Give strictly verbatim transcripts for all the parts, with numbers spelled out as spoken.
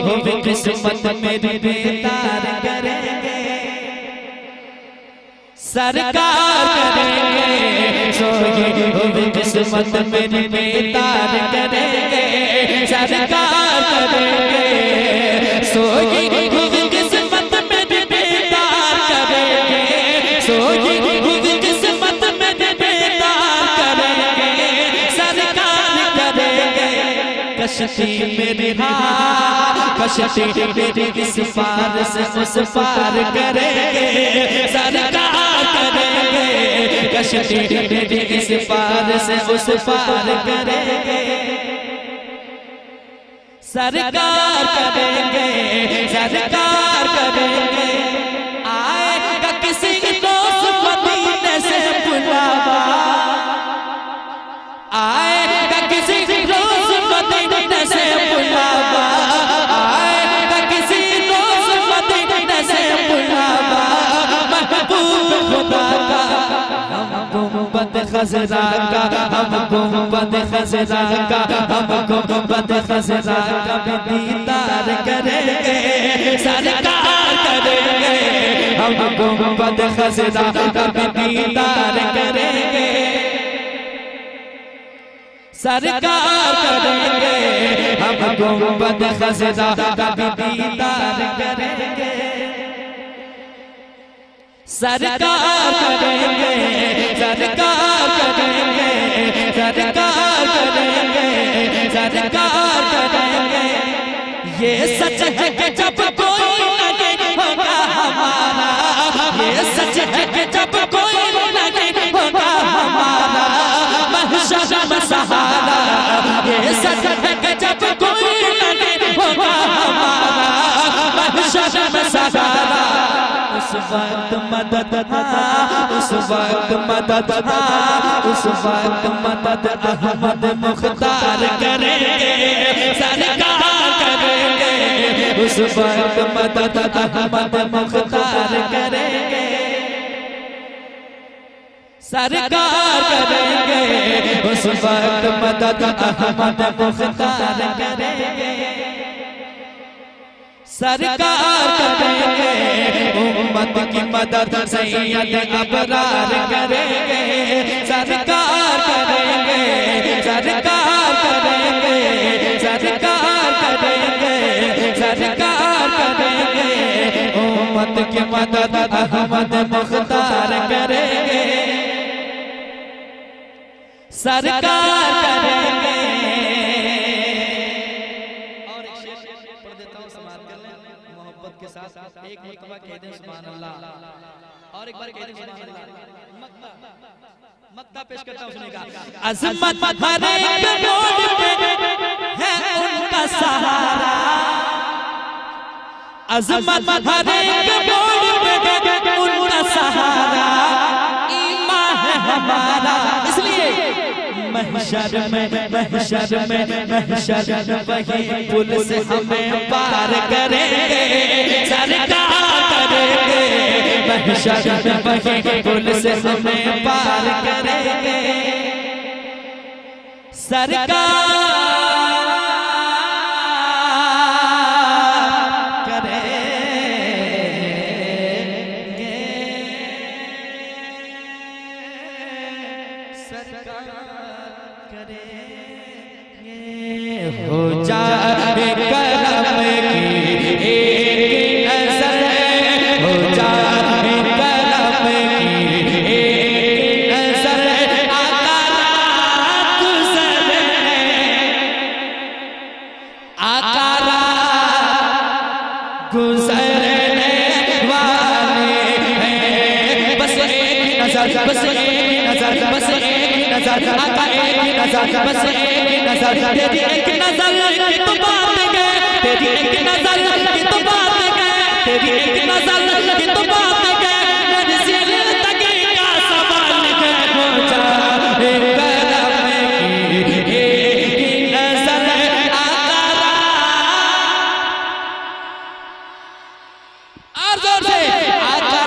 होगी किस्मत मेरी बेदार करेंगे सरकार करेंगे। सोगी होगी किस्मत मेरी बेदार करेंगे सरकार करेंगे। सोगी होगी किस्मत मेरी बेदार करेंगे। सोगी होगी किस्मत मेरी बेदार करेंगे सरकार करेंगे। कश्ती मेरी हाँ कश्ती मेरी इस पार से उस पार करेंगे सरकार करेंगे। कश्ती मेरी इस पार से उस पार करेंगे सरकार करेंगे सरकार करेंगे। आएगा किसी दोस्त मदीने से बुलावा आएगा किसी दोस्त मदीने से बुलावा आएगा किसी दोस्त मदीने से बुलावा। महबूब खुदा का हम गुंबद खज़रा का हम गुंबद खज़रा का हम गुंबद खज़रा का भी दीदार करेंगे सरकार करेंगे। हम गुंबद खज़रा का भी दीदार करेंगे सरकार करेंगे। हम गुंबद खज़रा का भी दीदार करेंगे सरकार करेंगे सरकार करेंगे सरकार करेंगे सरकार करेंगे। ये सच है कि जब कोई नहीं होगा हमारा ये सच है कि जब कोई नहीं होगा हमारा महशर में सहारा। ये सच है कि जब कोई नहीं होगा हमारा महशर में सहारा। उस वक्त मदद हाँ उस वक्त मदद हाँ उस वक्त मदद अहमद मुख्तार करेंगे सरकार करेंगे। उस वक्त मदद अहमद मुख्तार करेंगे सरकार करेंगे। उस वक्त मदद अहमद मुख्तार करेंगे सरकार करेंगे। उम्मत की मदद सैयद अबरार करेंगे सरकार करेंगे सरकार करेंगे सरकार करेंगे सरकार करेंगे। उम्मत की मदद अहमद मुख्तार करेंगे सरकार करेंगे। के साथ एक मरतबा कह दें सुभान अल्लाह और एक बार कह दें सुभान अल्लाह। मक्ता मक्ता पेश करता हूं सुनेगा। अज़मत हर एक मोड़ पे है उनका सहारा अज़मत हर एक मोड़ पे उनका सहारा। ईमान है हमारा इसलिए महशर में महशर में महशर में वही पुल से हमें पार करेंगे सरकार करेंगे। महशर में वही पुल से हमें पार करेंगे सरकार हो जाए करम की एक नज़र हो जाए करम की एक नज़र आका रात गुज़रने आका रात गुज़रने वाले हैं। बस एक नज़र बस एक नज़र बस एक नज़र आका एक नज़र बस एक नज़र तेरी एक नज़र की तो बात है तेरी एक नज़र की तो बात है तेरी एक नज़र की तो बात है मेरी ज़िंदगी का सवाल है। हो जाए करम की एक नज़र आका और जोर से आका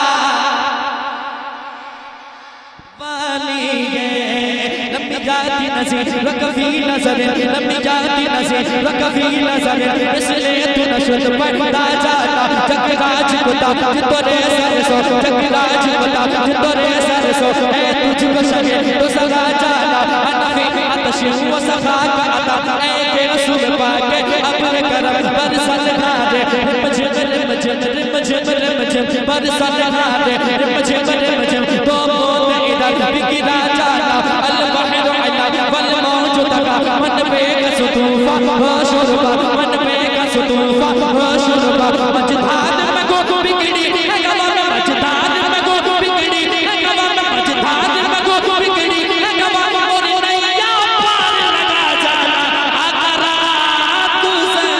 वाली है लंबी जाती नज़र कभी नज़र लंबी जाती नज़र कभी नज़र इसलिए रिश्वत पढ़ता जाता जगराज बता जितने सरसों जगराज बता जितने सरसों है तुझको शगे तो सगा जाना अनफी अतशी वो सखा करता है के रसूल पाक अपने करम पर सलहा दे मुझे मुझे मुझे मुझे पर सलहा दे मुझे मुझे तो मोत इधर बिगड़ा जाना अल बहर अला वल मौजूद का मन पे कसतूफा हो शुरबा मन पे कसतूफा हो शुरबा मजदाद में गो बिगड़ी है गवा मजदाद में गो बिगड़ी है गवा मजदाद में गो बिगड़ी है गवा और नैया पार लगा जाना आकरा तुझे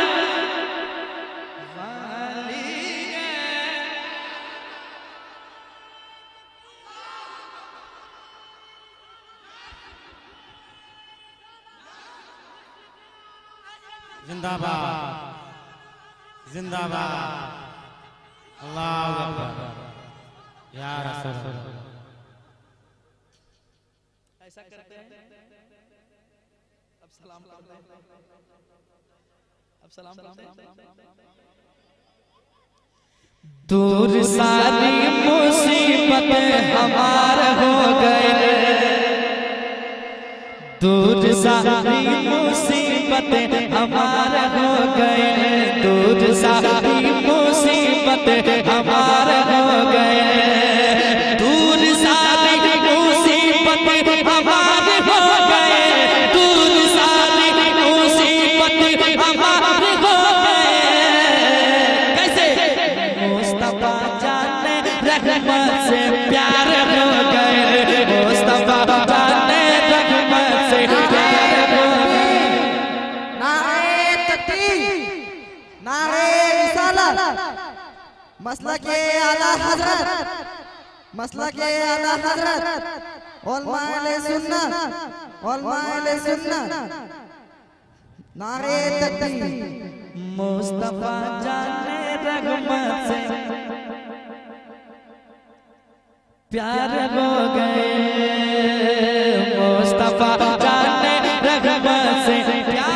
वाली जिंदाबाद जिंदाबाद अल्लाहू अकबर या रसूल। ऐसा करते हैं अब सलाम करते हैं अब सलाम करते हैं। दूर सारी मुसीबत हमार हो गए दूर सारी मुसीबत हमार हो गए दूर सारी मुसीबत हमार हो गए दूर सारी मुसीबत हमार हो गए दूर सारी मुसीबत हमार हो गए। कैसे मुस्तफा जाने रहमत से प्यार हो गए मुस्तफा जाने रहमत से प्यार हो गए। नारे तकबीर नारे रिसालत मसला के आला हजरत मसला के आला हजरत उलमाए सुन्नत उलमाए सुन्नत नारे तकबीर मुस्तफा जाने रहमत से प्यार हो गए मुस्तफा जाने रहमत से प्यार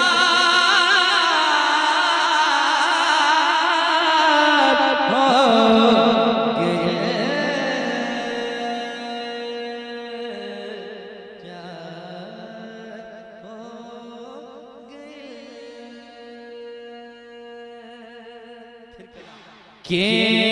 हो गए प्यार हो गए के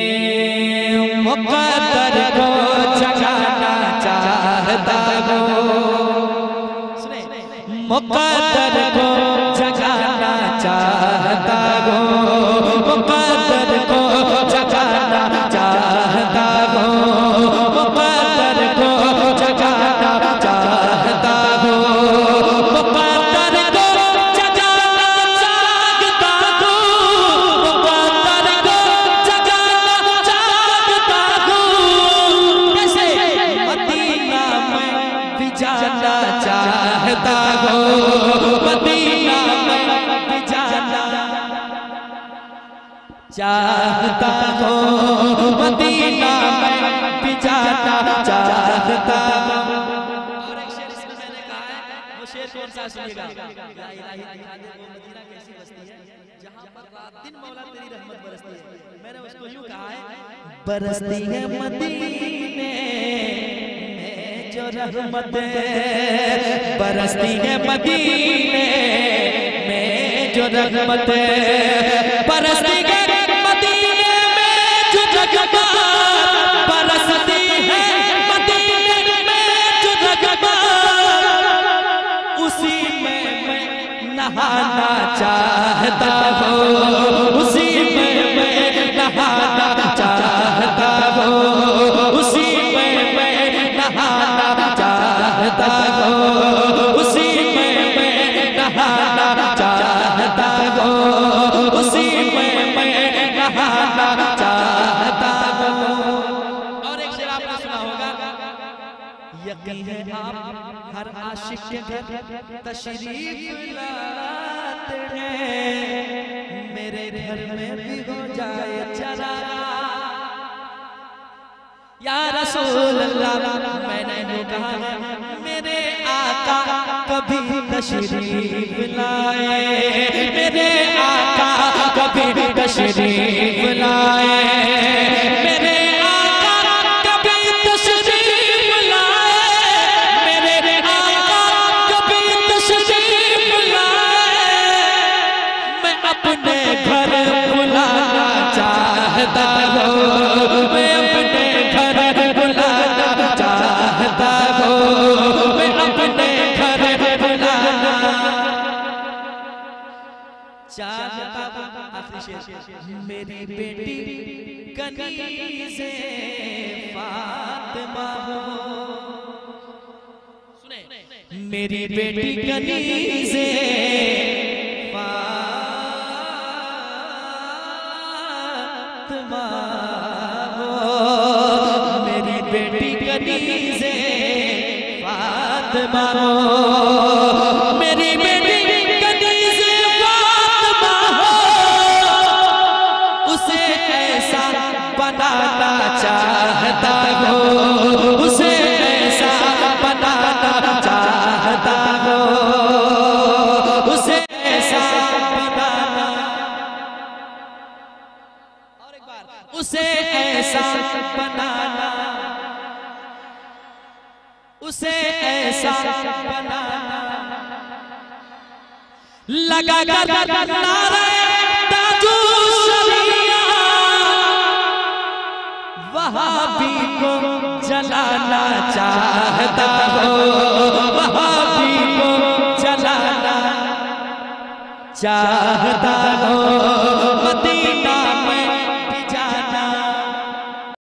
मुक़द्दर को जगाना चाहता हो सुने मुक़द्दर को जगाना चाहता हो मुक़द्दर को जगाना चाहता हो मुक़द्दर को जगाना चाहता हो मुक़द्दर को जगाना चाहता हो मुक़द्दर को जगाना चाहता हो। कैसे मदीना में भी जाना चाहता हो मदीना में भी जाना चाहता हो मदीना में भी जाना चाहता हो। और एक शेर इसमें मैंने कहा है वो शेर कौन सा सुनिएगा। या इलाही दिखा दे वो मदीना कैसी बस्ती है जहां पर रात दिन मौला तेरी रहमत बरसती है। मैंने उसको यूं कहा है बरसती है मदीने में जो रहमत बरसती है मदीने में जो रहमत बरसती है मदीने में जो रहमत बरसती है मदीने में जो रहमत उसी में मैं नहाना चाहता हूँ उसी में मैं नहाना चाहता हूँ उसी में मैं नहाना चाहता हूँ उसी में मैं नहाना चाहता हूँ उसी में मैं नहाना चाहता हूँ। और एक शेर आपने सुना होगा यकीन है आप हर आशिक के घर तशरीफ लाते हैं मेरे घर में भी हो जाए चरागा या रसूल अल्लाह मैंने यूं कहा है मेरे आका कभी तशरीफ लाए मेरे आका चाहता आखिरी शेर मेरी बेटी कनीज़े फातिमा हो सुने मेरी बेटी कनीज़े फातिमा हो मेरी बेटी कनीज़े फातिमा हो मेरी बेटी कनीज़े फातिमा हो उसे ऐसा बनाना चाहता हो उसे ऐसा बनाना चाहता हो उसे ऐसा बनाना और एक बार उसे ऐसा बनाना उसे ऐसा बनाना लगा कर नारे ताजू शरिया वहाबी को जलाना चाहता हो वहाबी को जलाना चाहता